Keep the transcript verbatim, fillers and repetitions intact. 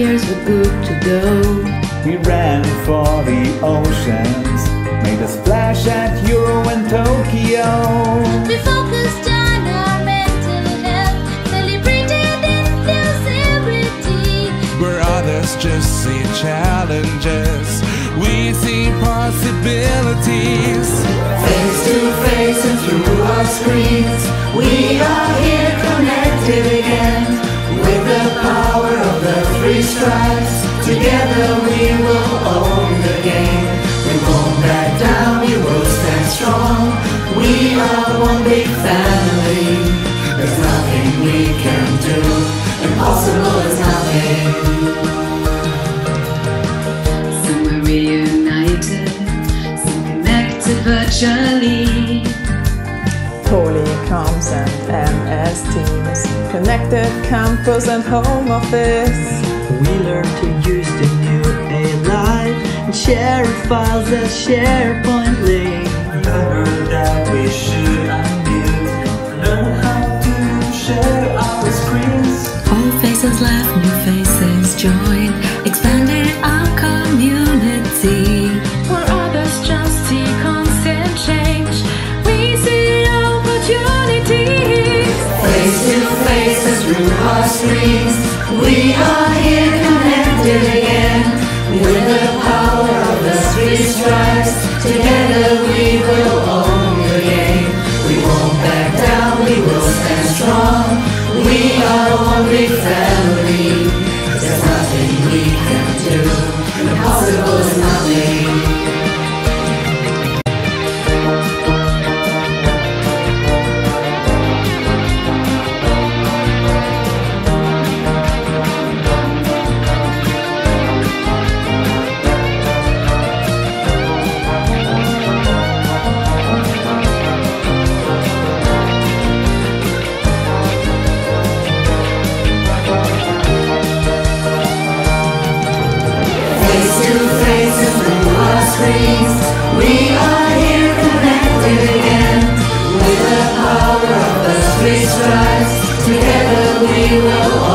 years were good to go. We ran for the oceans, made a splash at Euro and Tokyo. We focused on our mental health, celebrated inclusivity. Where others just see challenges, we see possibilities. Face to face and through our screens, we are here connected again. With the power of the three stripes, together we will own the game. We won't back down, we will stand strong. We are one big family. There's nothing we can do, impossible is nothing. Some are reunited, some connected virtually. Polycoms and M S Teams, connected campus and home office. We learn to use the new A I and share files as SharePoint link. Remember that we should unmute, learn how to share our screens. Old faces left, new faces join, expanded our community. Where others just see constant change, we see opportunities. Face to face and through our screens, we are here connected again. With the power of the three stripes, together we will own the game. We won't back down, we will stand strong. We are one big family. There's nothing we can do, impossible is nothing. We are here connected again. With the power of the three stripes, together we will